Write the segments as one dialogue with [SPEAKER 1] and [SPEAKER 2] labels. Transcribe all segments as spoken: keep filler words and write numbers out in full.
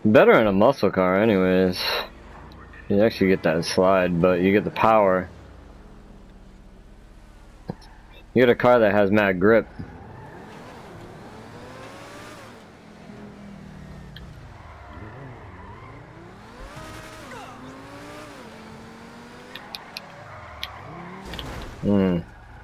[SPEAKER 1] Better in a muscle car, anyways. You actually get that slide, but you get the power. You get a car that has mad grip. Hmm.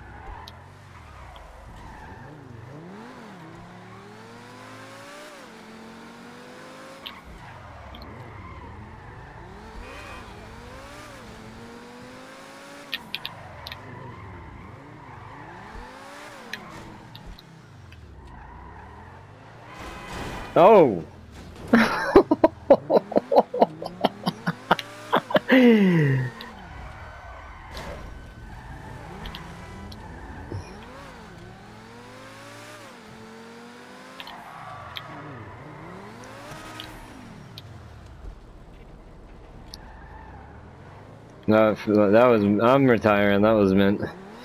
[SPEAKER 1] Oh! No, that was, I'm retiring, that was meant.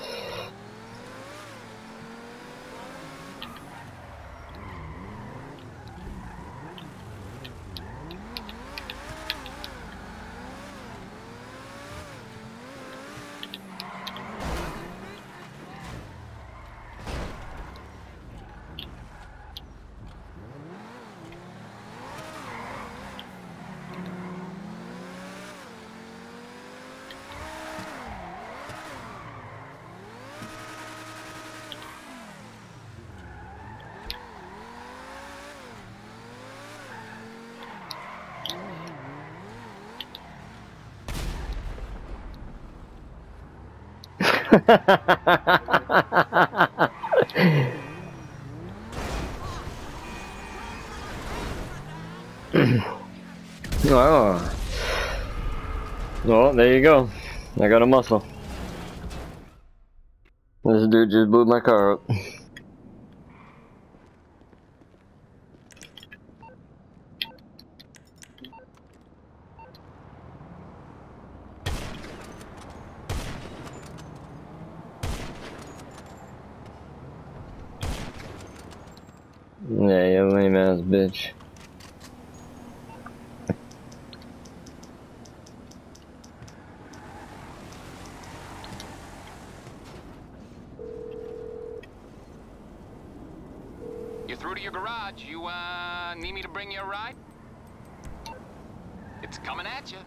[SPEAKER 1] Oh. Well, there you go. I got a muscle. This dude just blew my car up. Yeah, you lame ass bitch.
[SPEAKER 2] You're through to your garage. You, uh, need me to bring you a ride? It's coming at you.